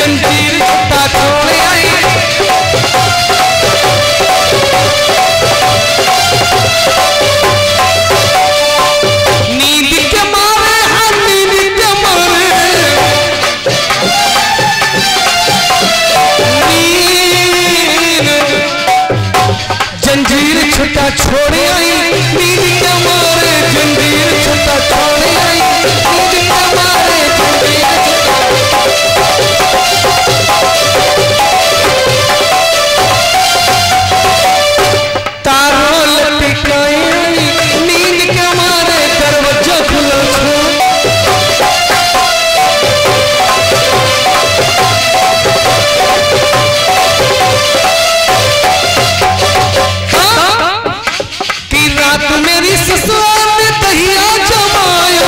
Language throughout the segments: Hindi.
जंजीर छुट्टा छोड़ आई। नींद के मारे नींद के मारे नींद जंजीर छुट्टा छोड़ आई। नींद के मारे जंजीर छुट्टा छोड़ आई। नींद के मारे जंजीर तारों लटकाई। नींद के मारे दरवाजा खुला कि रात मेरी ससुराल ने दहिया जमाया।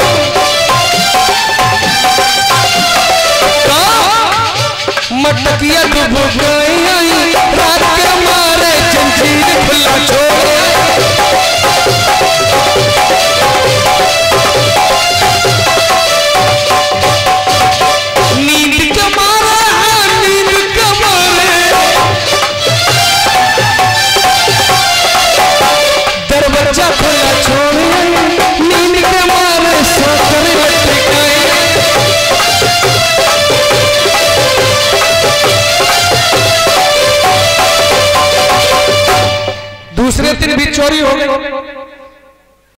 मटकिया डुब गई। रात के मारे जंजीर खुला छोड़। नींद के मारे नींद के मारे दरवाजा खुला छोड़। नींद के मारे सोकर लटकाए। दूसरे दिन भी चोरी हो गई।